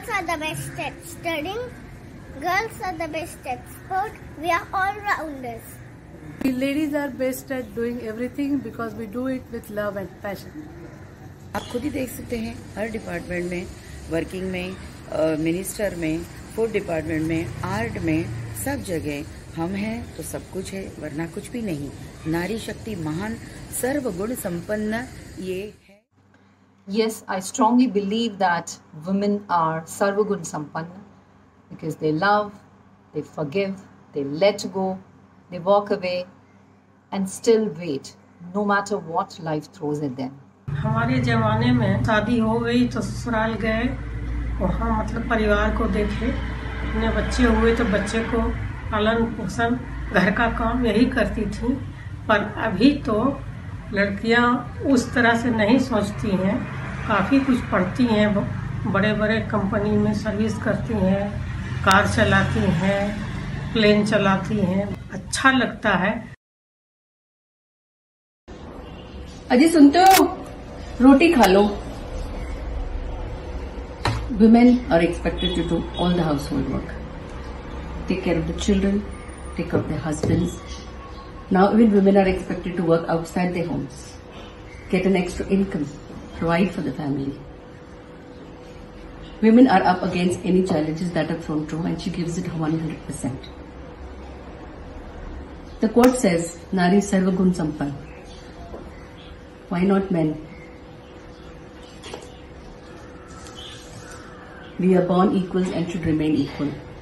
Boys are the best at studying. Girls are the best at sport. We are all-rounders. We ladies are best at doing everything because we do it with love and passion. आप खुद ही देख सकते हैं हर department में, working में, minister में, food department में, आर्ट में, सब जगह हम हैं तो सब कुछ है, वरना कुछ भी नहीं। नारी शक्ति महान सर्वगुण संपन्न ये है। Yes, I strongly believe that women are sarvagun sampanna because they love, they forgive, they let go, they walk away and still wait no matter what life throws at them. हमारे जमाने में शादी हो गई तो ससुराल गए, वहाँ मतलब परिवार को देखे, अपने बच्चे हुए तो बच्चे को पालन पोषण घर का काम यही करती थी। पर अभी तो लड़कियाँ उस तरह से नहीं सोचती हैं, काफ़ी कुछ पढ़ती हैं, बड़े बड़े कंपनी में सर्विस करती हैं, कार चलाती हैं, प्लेन चलाती हैं, अच्छा लगता है। अजी सुनते हो, रोटी खा लो। Women are expected to do all the household work, take care of the children, take care of their husbands. Now even women are expected to work outside their homes, get an extra income, provide for the family. Women are up against any challenges that are thrown to her and she gives it 100%. The quote says, Nari Sarvagun Sampan. Why not men? We are born equals and should remain equal.